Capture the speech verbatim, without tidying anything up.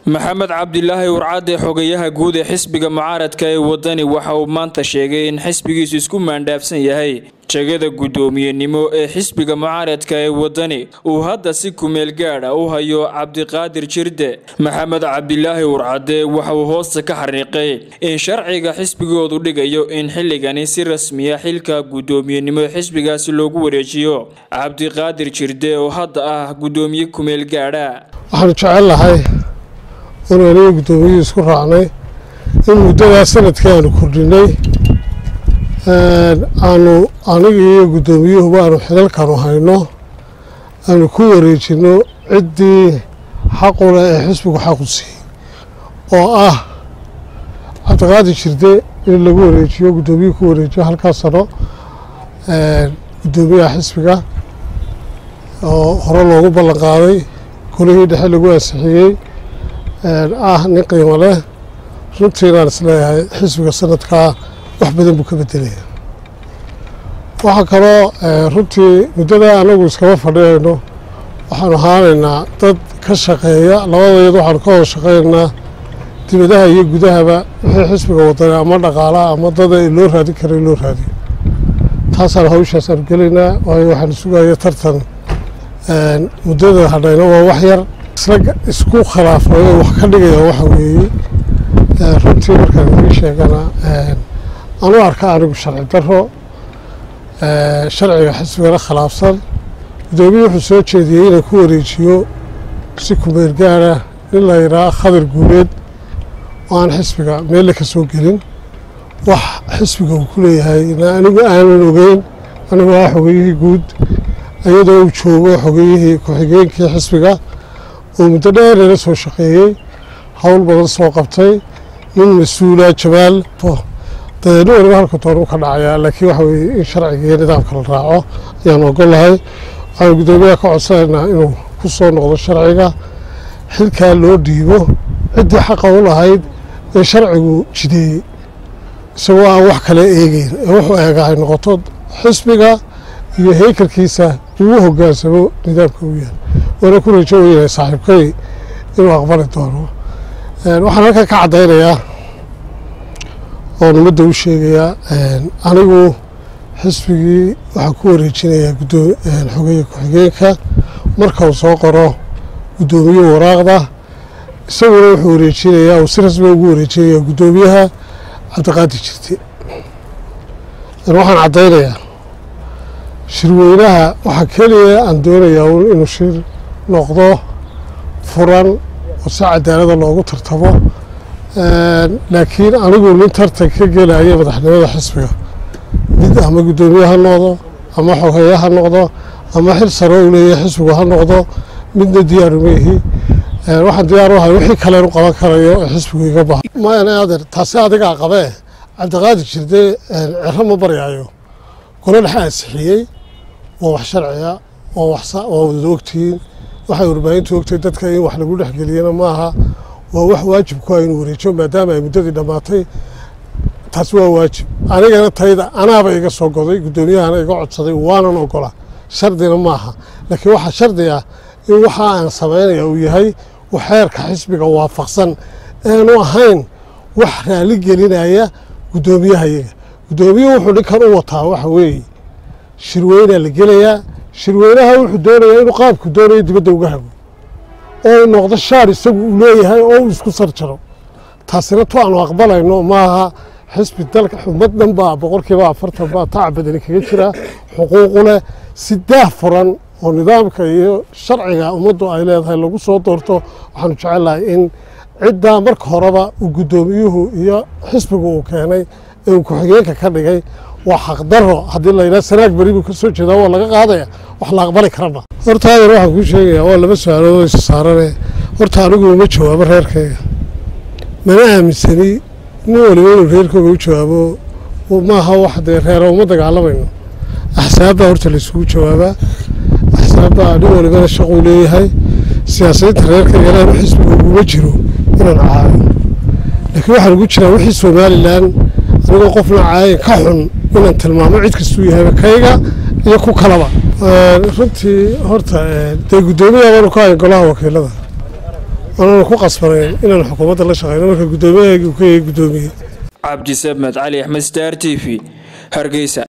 maxamed cabdilaahi warcade xogayaha guud ee xisbiga mucaaradka ee wadani waxa uu maanta sheegay in xisbigiisu isku maandhaafsan yahay jagada gudoomiyenimo ee xisbiga mucaaradka ee wadani uu hadda si kumeel gaar ah u hayo Cabdiqaadir Jirde. Maxamed cabdilaahi warcade waxa uu hoosta ka xariiqay in sharciga xisbigoodu dhigayo in xilligani si rasmi ah xilka gudoomiyenimo ee xisbigaasi loogu wareejiyo Cabdiqaadir Jirde oo hadda ah gudoomiye kumeel gaar ah. waxaan jecelahay inuu aniga gudoomiye isku raacnay in muddada sanadkii aanu kordhinay aanu aniga iyo gudoomiyuhu aanu xilalkanu hayno aanu ku wareejino ciddii xaq u leh ee xisbigu xaq u siiyey oo ah Cabdiqaadir Jirde in lagu wareejiyo gudoomiye ku wareejiyo halkaas sano gudoomiyaha xisbiga oo hore loogu ballan qaaday kulihii dhexe lagu ansixiyey ah nin qiimo leh runtiina aan isleeyahay xisbiga sanadkaa wax badan buu ka bedelaya. waxaa kaloo runtii muddada anagu iskama fadhiyayno waxaanu ahaanaynaa dad ka shaqeeya labadayad waxaanu ka wada shaqeynaynaa dibadaha iyo gudahaba wixii xisbiga wadana ama dhaqaalaha ama dada loo raadin kara loo raadiyo taasaan hawshaas aanu gelaynaa waayo waxaanu sugaya tartan muddada hadhayna waa wax yar isku khilaafay wax ka dhigaya waxa weeye runtii markaan idin sheegana anu arka anigu sharci daro sharciga xisbigana khilaafsan gudoomiye wuxuu soo jeediyey inay ku wareejiyo si kumeel gaara nin la yidhaha Khadir Guuleed oo aan xisbiga meel ka soo gelin wax xisbiga uu ku leeyahay anigu aanan ogeyn anigu waa xogayihii guud iyadoo uu joogo xogayihii ku-xigeenkii xisbiga oo muddo dheer la soo shaqeeyey hawl badan soo qabtay nin mas'uula jabaal dadna waliba halka toon u ka dhacaya laakiin waxa weeye in sharciga iyo nidaamka la raaco ayaan ogolahay waxaan gudoomiyaha ka codsanaynaa inuu ku soo noqdo sharciga xilkaa loo dhiibo ciddii xaqa u lahayd ee sharcigu jideeyey isagoo aan wax kale eegeyn ee wuxuu eega ay noqoto xisbiga iyo heykalkiisa uu hoggaansamo nidaamka uu yahay waana ku rajo weynahay saaxiibkay inuu aqbali doono. waxaan halkan ka caddaynayaa oo ummadda u sheegayaa anigu xisbigii waxaan ku wareejinayaa xogeeye ku-xigeenka marka uu soo qoro gudoomiye waraaqda isaguna wuxuu wareejinayaa uu si rasmi ugu wareejinayaa gudoomiyaha Cabdiqaadir Jirde. waxaan caddaynayaa shirweynaha waxaa keliya aan doonayaa inuu shir noqdo furan oo si cadaalada loogu tartamo laakiin anigu nin tartan ka gelaya madaxnimada xisbiga mid ama gudoomiye ha noqdo ama xogeeye ha noqdo ama xil sare u leeyahay xisbigu ha noqdo midna diyaar uma ihi waxaan diyaar u ahay wixii kale u qaban karayo ee xisbigu iga baha maana adeer taasi adigaa qabee Cabdiqaadir Jirde ciro ma baryaayo golo dhexe ansixiyey waa wax sharciya waa wax waa wada ogtihiin waxay warbaahintu ogtay dadka in wax lagu dhexgeliyana maaha waa wax waajib ku ah inuu wareejiyo maadaama ay muddadii dhammaatay taasi waa waajib anigana tayda anaaba iga soo goday gudoomiyahana iga codsaday waanan ogola shardina maaha laakiin waxaa shardi ah in waxa aan samaynaya uu yahay wax xeerka xisbiga waafaqsan aanu ahayn wax raali gelinaya gudoomiyahayaga gudoomiye wuxuu dhinkan u wataa waxa weeye shirweyne la gelayaa shirweynaha wuxuu doonayaa inuu qaabku doonayo dibadda uga hago oo noqdo shaar isagu uu leeyahay oo uu isku sarjaro taasina tu aanu aqbalayno maaha xisbi dalka xubad dhan baa boqolkiiba afartan baa tacab badani kaga jira xuquuqu leh si daah furan oo nidaamka iyo sharciga ummaddu ay leedahay lagu soo doorto waxaanu jecelahay in ciddaa marka horeba uu gudoomiyuhu iyo xisbigu uu keenay ee uu ku-xigeenka ka dhigay waa xaqdaro haddii la yidhaha sanaag beri buu ka soo jeedaa waa laga qaadaya wax la aqbali karana horta adeer waxaan kuu sheegayaa waa laba su-aalood oo isa saarane horta anigu uma jawaabo reerkayga mana aaminsani nin waliba inuu reerkooga u jawaabo maaha wax dee reera uma dagaalamayno axsaabbaa horta laysugu jawaabaa axsaabbaa nin walibana shaquu leeyahay siyaasiyiinta reerkaygana inu xisbiga uguma jiro inaan caayo laakiin waxaan ugu jiraa wixii somalilan anigoo qofna caayin ka xun inaan tilmaamo cid kastuu yahayba kayga iyo ku kalaba runtii horta dee guddoomiyaha baanu ka hayn golaha wakiilada waana ku qasbanayn inaan xukuumadda la shaqeyno marka guddoomiyaha uu ka yahay guddoomiye Cabdi Samed Cali Axmed Star T V Hargeysa.